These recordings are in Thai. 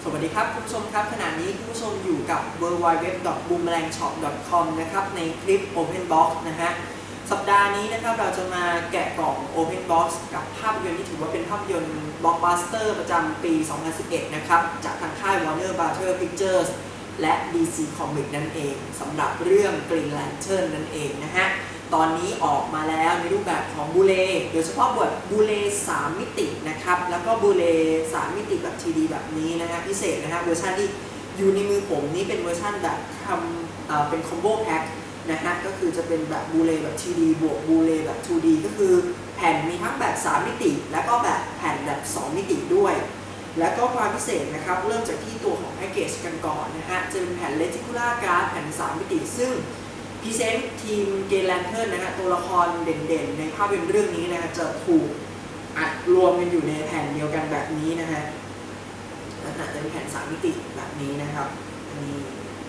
วัสดีครับคุณผู้ชมครับขณะนี้คุณผู้ชมอยู่กับ www.boomerangshop.com นะครับในคลิป Open Box นะฮะสัปดาห์นี้นะครับเราจะมาแกะกล่อง Open Box กับภาพยนตร์ที่ถือว่าเป็นภาพยนตร์ Blockbuster ประจำปี 2011 นะครับจากทางค่าย Warner Brothers Pictures และ DC Comics นั่นเองสำหรับเรื่อง Green Lantern นั่นเองนะฮะตอนนี้ออกมาแล้วในรูปแบบของบูเลโดยเฉพาะบทบูเล3 มิตินะครับแล้วก็บูเล3 มิติแบบ 3D แบบนี้นะฮะพิเศษนะฮะเวอร์ชันที่อยู่ในมือผมนี้เป็นเวอร์ชันแบบเป็นคอมโบแพ็คนะฮะก็คือจะเป็นแบบบูเลแบบ 3D บวกบูเลแบบ 2D ก็คือแผ่นมีทั้งแบบ3 มิติแล้วก็แบบแผ่นแบบ2 มิติด้วยแล้วก็ความพิเศษนะครับเริ่มจากที่ตัวของแพ็กเกจกันก่อนนะฮะจะเป็นแผ่น Reticular Card แผ่น3 มิติซึ่งพรีเซนต์ทีมเกนแลนเทิร์นนะฮะตัวละครเด่นๆในภาพยนตร์เรื่องนี้นะฮะจะถูกอัดรวมกันอยู่ในแผ่นเดียวกันแบบนี้นะฮะลักษณะจะเป็นแผ่น3 มิติแบบนี้นะครับนี่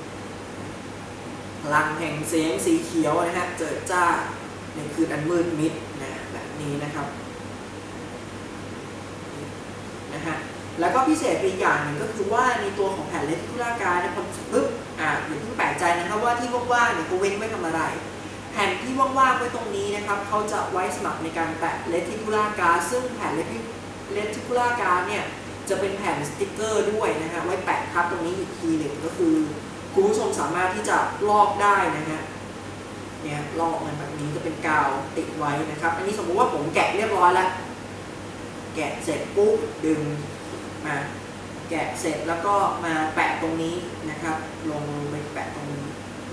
พลังแห่งเสียงสีเขียวนะฮะเจิดจ้าในคืนอันมืดมิดนะแบบนี้นะครับนะฮะแล้วก็พิเศษอีกอย่างหนึ่งก็คือว่าในตัวของแผ่น Reticular Card เนี่ยพอปึ๊บอย่าเพิ่งแปลกใจนะครับว่าที่ว่างๆเนี่ยเขาเว้นไว้ทำอะไรแผ่นที่ว่างๆไว้ตรงนี้นะครับเขาจะไว้สำหรับในการแปะ Reticular Card ซึ่งแผ่น Reticular Card เนี่ยจะเป็นแผ่นสติ๊กเกอร์ด้วยนะฮะไว้แปะทับตรงนี้อีกทีหนึ่งก็คือคุณผู้ชมสามารถที่จะลอกได้นะฮะเนี่ยลอกมันแบบนี้จะเป็นกาวติดไว้นะครับอันนี้สมมุติว่าผมแกะเรียบร้อยแล้วแกะเสร็จปุ๊บดึงมาแกะเสร็จแล้วก็มาแปะตรงนี้นะครับลงไปแปะตรงนี้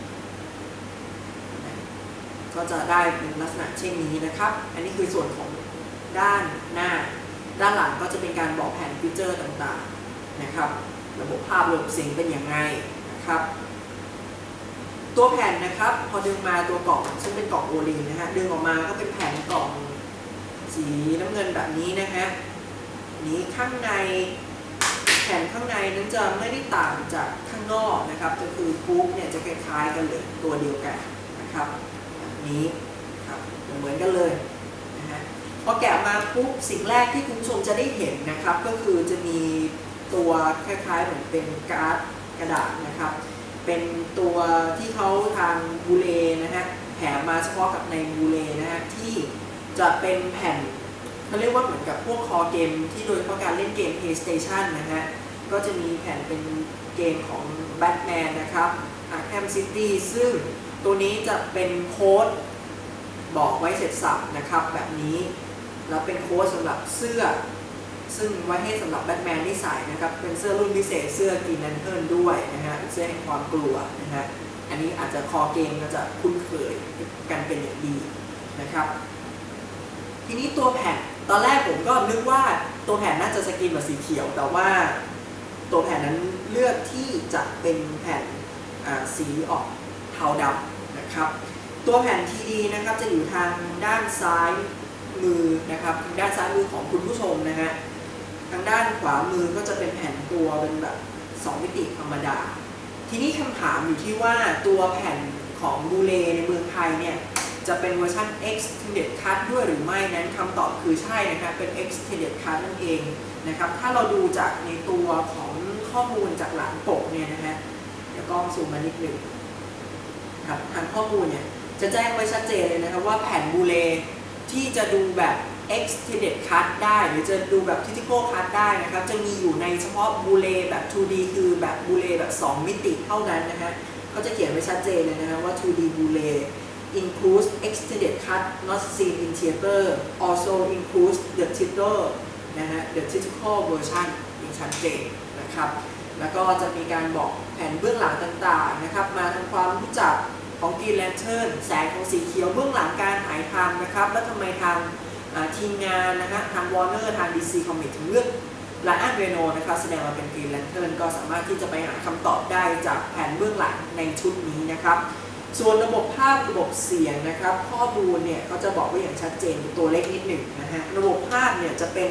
ก็จะได้เป็นลักษณะเช่นนี้นะครับอันนี้คือส่วนของด้านหน้าด้านหลังก็จะเป็นการบอกแผนฟีเจอร์ต่างๆนะครับระบบภาพระบบเสียงเป็นอย่างไรนะครับตัวแผ่นนะครับพอดึงมาตัวกล่องซึ่งเป็นกล่องโอลีนนะฮะดึงออกมาก็เป็นแผ่นกล่องสีน้ำเงินแบบนี้นะฮะนี้ข้างในแผ่นข้างในนั้นจะไม่ได้ต่างจากข้างนอกนะครับก็คือปุ๊บเนี่ยจะคล้ายๆกันเลยตัวเดียวกันนะครับแบบนี้ครับเหมือนกันเลยนะฮะพอแกะมาปุ๊บสิ่งแรกที่คุณผู้ชมจะได้เห็นนะครับก็คือจะมีตัวคล้ายๆเหมือนเป็นการ์ดกระดาษนะครับเป็นตัวที่เขาทางบูเลนะฮะแถมมาเฉพาะกับในบูเลนะฮะที่จะเป็นแผ่นเขาเรียกว่าเหมือนกับพวกคอเกมที่โดยเฉพาะการเล่นเกม PlayStation นะฮะก็จะมีแผ่นเป็นเกมของ Batman นะครับ Arkham City ซึ่งตัวนี้จะเป็นโค้ดบอกไว้เสร็จสับนะครับแบบนี้แล้วเป็นโค้ดสำหรับเสื้อซึ่งไว้ให้สำหรับแบทแมนที่ใส่นะครับเป็นเสื้อรุ่นพิเศษเสื้อ Green Lantern ด้วยนะฮะเสื้อแห่งความกลัวนะฮะอันนี้อาจจะคอเกมก็จะคุ้นเคยกันเป็นอย่างดีนะครับทีนี้ตัวแผ่นตอนแรกผมก็นึกว่าตัวแผ่นน่าจะสกรีนแบบสีเขียวแต่ว่าตัวแผ่นนั้นเลือกที่จะเป็นแผ่นสีออกเทาดำนะครับตัวแผ่น 3D นะครับจะอยู่ทางด้านซ้ายมือนะครับทางด้านซ้ายมือของคุณผู้ชมนะฮะทางด้านขวามือก็จะเป็นแผ่นตัวเป็นแบบ2 มิติธรรมดาทีนี้คำถามอยู่ที่ว่าตัวแผ่นของบูเลในเมืองไทยเนี่ยจะเป็นเวอร์ชัน Extended Cut ด้วยหรือไม่นั้นคำตอบคือใช่นะครับเป็น Extended Cut นั่นเองนะครับถ้าเราดูจากในตัวของข้อมูลจากหลังปกเนี่ยนะฮะเดี๋ยวกล้องซูมมานิดนึงครับทางข้อมูลเนี่ยจะแจ้งไว้ชัดเจนเลยนะครับว่าแผ่นบูเลที่จะดูแบบ Extended Cut ได้หรือจะดูแบบ Critical Cut ได้นะครับจะมีอยู่ในเฉพาะบูเลแบบ 2D คือแบบบูเลแบบ2 มิติเท่านั้นนะฮะเขาจะเขียนไว้ชัดเจนเลยนะครับว่า 2D บูเลincludes extended cut not seen in theater also includes the theater นะฮะ the theatrical version อย่างชัดเจนนะครับแล้วก็จะมีการบอกแผนเบื้องหลังต่างๆนะครับมาทำความรู้จักของ Green Lantern แสงของสีเขียวเบื้องหลังการถ่ายทำนะครับแล้วทำไมทางทีมงานนะฮะทาง Warner ทาง DC Comics ถึงเลือกไลอ้อน เรโนล์นะครับแสดงมาเป็น Green Lantern ก็สามารถที่จะไปหาคำตอบได้จากแผนเบื้องหลังในชุดนี้นะครับส่วนระบบภาพระบบเสียงนะครับข้อมูลเนี่ยก็จะบอกไว้อย่างชัดเจนตัวเล็กนิดหนึ่งนะฮะระบบภาพเนี่ยจะเป็น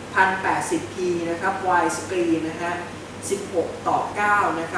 1080p นะครับ wide screen นะฮะ16:9นะครับ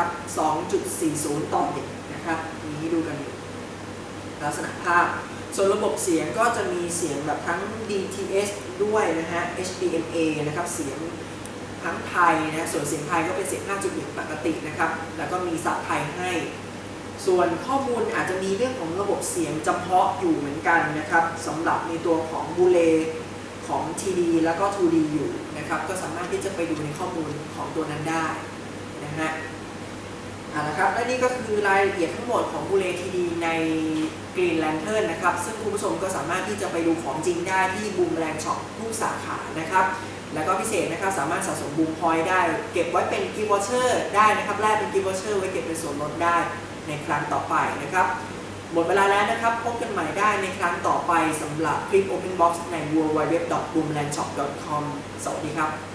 2.40:1นะครับนี้ดูกันลักษณะภาพส่วนระบบเสียงก็จะมีเสียงแบบทั้ง DTS ด้วยนะฮะ HDMA นะครับเสียงทั้งไทยนะส่วนเสียงไทยก็เป็นเสียง 5.1 ปกตินะครับแล้วก็มีศัพท์ไทยให้ส่วนข้อมูลอาจจะมีเรื่องของระบบเสียงจำเพาะอยู่เหมือนกันนะครับสำหรับในตัวของบูเลของ TD แล้วก็ 2D อยู่นะครับก็สามารถที่จะไปดูในข้อมูลของตัวนั้นได้นะฮะนะครับและนี่ก็คือรายละเอียดทั้งหมดของบูเล TD ใน Green Lantern นะครับซึ่งคุณผู้ชมก็สามารถที่จะไปดูของจริงได้ที่บูมแรงช็อปทุกสาขานะครับแล้วก็พิเศษนะครับสามารถสะสมบูมพอยต์ได้เก็บไว้เป็นกิฟต์วอเชอร์ได้นะครับแลกเป็นกิฟต์วอเชอร์ไว้เก็บเป็นส่วนลดได้ในครั้งต่อไปนะครับหมดเวลาแล้วนะครับพบกันใหม่ได้ในครั้งต่อไปสำหรับคลิป Open Box ใน www.boomlandshop.com สวัสดีครับ